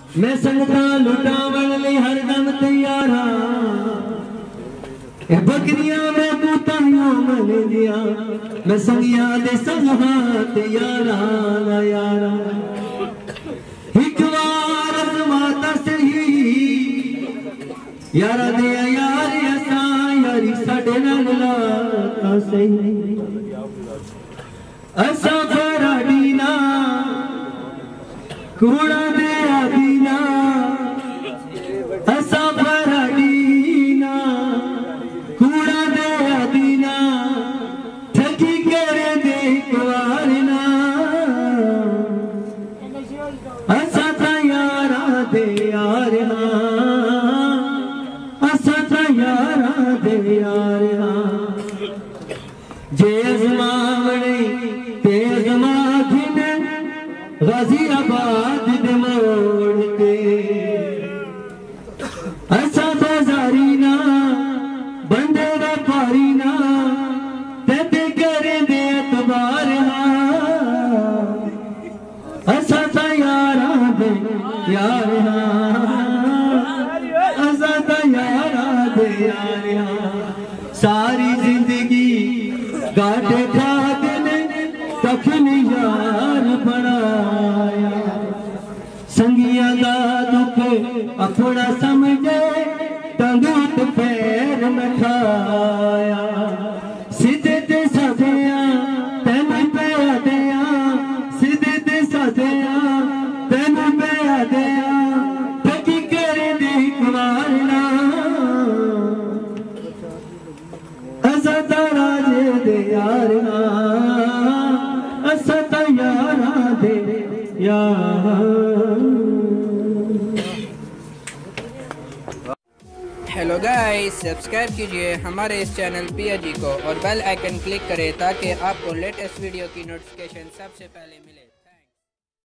मैं संगता लुटावन ले हरदम तैयार ए बकरियां मैं कुताइयों मन दिया मैं संगिया दे संग हाथ यारा यारा एक बार अजमाता सही यारा दे यार असा यारी साडे नाल लाता सही असा फराडी ना कूड़ा दे आदीना असा फराडीना कूड़ा दे आदीना ठगी करे दे कुवारना असा तैयारा दे यारना असा तैयारा दे यारना जे अजमावणे ते अजमा गाजियाबाद दे मोड़ के असा बाजारी ना बंदे दा पारी ना ते करे दे अतबार असा तैयारा दे यार असा तैयारा दे यार सारी जिंदगी गाटे खा कखनी यार बनाया संगिया दा दुख अपना समझे टंगूट पैर में खाया सीधे ते सदिया तेन पे दिया सीधे ते सदिया तेन पे दिया ठगी करे दी कुवारना असा तारा जे दे यारना हेलो गाइस, सब्सक्राइब कीजिए हमारे इस चैनल PAG को और बेल आइकन क्लिक करें ताकि आपको लेटेस्ट वीडियो की नोटिफिकेशन सबसे पहले मिले।